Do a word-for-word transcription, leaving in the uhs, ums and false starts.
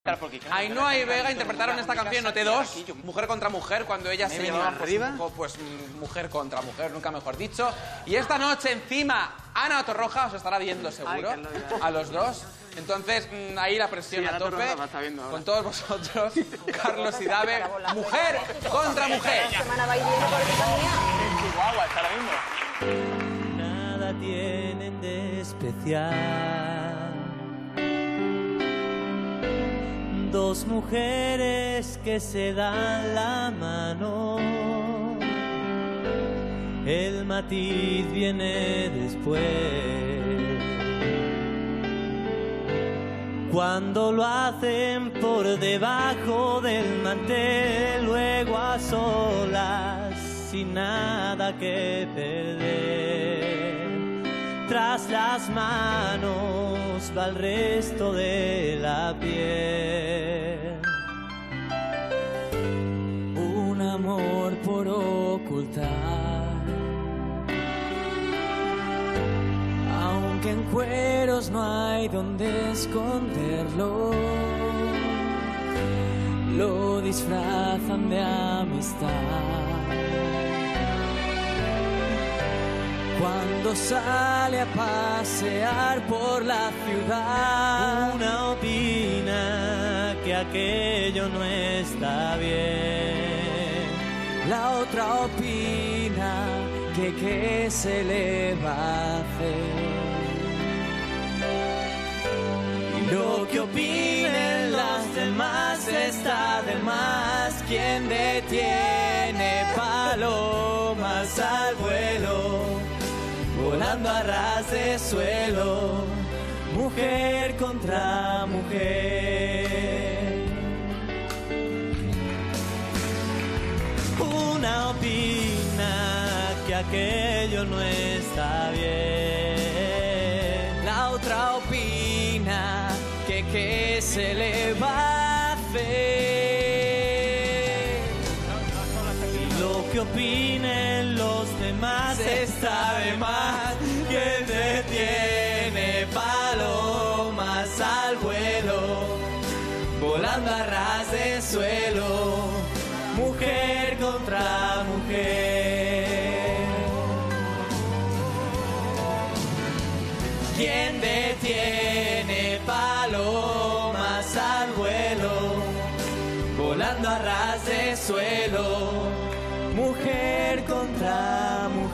Ainhoa y Vega interpretaron esta canción en O T dos, Mujer contra Mujer, cuando ellas se llamaban pues, pues mujer contra mujer, nunca mejor dicho. Y esta noche encima Ana Torroja os estará viendo seguro, a los dos. Entonces ahí la presión a tope, con todos vosotros, Carlos y Dave, mujer contra mujer. Nada tienen de especial. Dos mujeres que se dan la mano, el matiz viene después. Cuando lo hacen por debajo del mantel, luego a solas, sin nada que perder. Tras las manos va el resto de la piel. Un amor por ocultar, aunque en cueros no hay donde esconderlo, lo disfrazan de amistad. Cuando sale a pasear por la ciudad, una opina que aquello no está bien. La otra opina que qué se le va a hacer. Y lo que opinen las demás está de más. Quien detiene palomas al vuelo, volando a ras de suelo, mujer contra mujer. Una opina que aquello no está bien, la otra opina que qué se le va a hacer. Y lo que opinen los demás está de más. Quien detiene palomas al vuelo, volando a ras de suelo, mujer contra mujer. Quien detiene palomas al vuelo, volando a ras de suelo, mujer contra mujer.